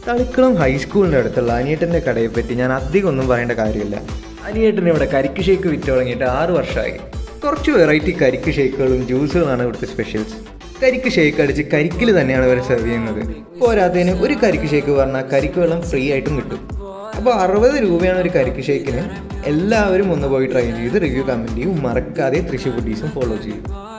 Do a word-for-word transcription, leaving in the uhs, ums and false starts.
തളിക്കുളം ഹൈസ്കൂളിൻ്റെ അടുത്തുള്ള അനിയേട്ടൻ്റെ കടയെ പറ്റി ഞാൻ അധികം ഒന്നും പറയേണ്ട കാര്യമില്ല. അനിയേട്ടൻ ഇവിടെ കരിക്ക് ഷേക്ക് വിറ്റ് തുടങ്ങിയിട്ട് ആറ് വർഷമായി. കുറച്ച് വെറൈറ്റി കരിക്ക് ഷേക്കുകളും ജ്യൂസുകളാണ് ഇവിടുത്തെ സ്പെഷ്യൽസ്. കരിക്ക് ഷേക്ക് അടിച്ച് കരിക്കിൽ തന്നെയാണ് ഇവർ സെർവ് ചെയ്യുന്നത്. പോരാത്തതിന് ഒരു കരിക്ക് ഷേക്ക് പറഞ്ഞാൽ കരിക്ക് വെള്ളം ഫ്രീ ആയിട്ടും കിട്ടും. അപ്പോൾ അറുപത് രൂപയാണ് ഒരു കരിക്ക് ഷേക്കിന്. എല്ലാവരും ഒന്ന് പോയി ട്രൈ ചെയ്ത് റിവ്യൂ കമൻറ്റ് ചെയ്യും. മറക്കാതെ തൃശ്ശൂർ ഫുഡീസും ഫോളോ ചെയ്യും.